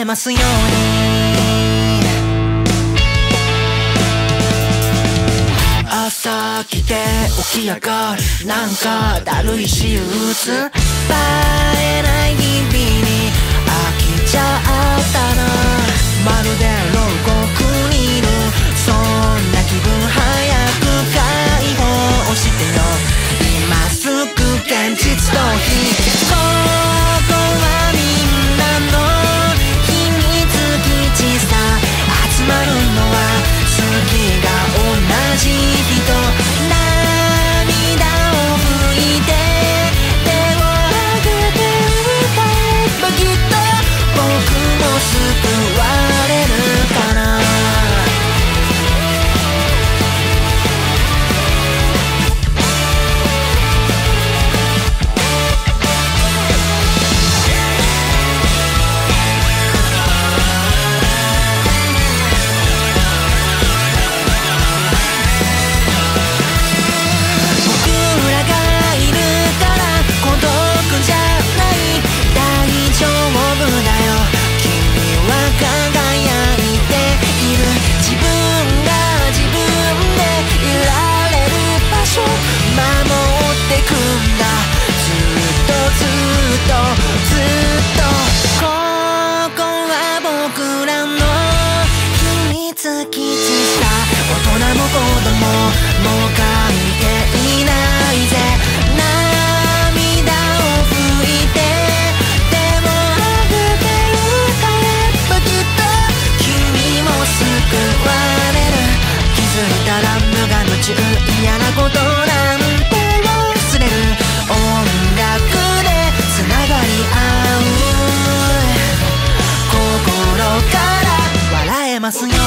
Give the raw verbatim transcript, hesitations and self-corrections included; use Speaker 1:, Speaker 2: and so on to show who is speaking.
Speaker 1: ますように。朝来て起き上がるなんかだるいし憂鬱、映えない日々に飽きちゃったな。まるで牢獄にいるそんな気分、早く解放してよ今すぐ現実逃避。ここはみんなの秘密基地さ、集まるのは好きが同じ人、涙を拭いて手を挙げて歌えばきっと僕も救われるかな。嫌なことなんて忘れる、音楽でつながり合う、心から笑えますよ。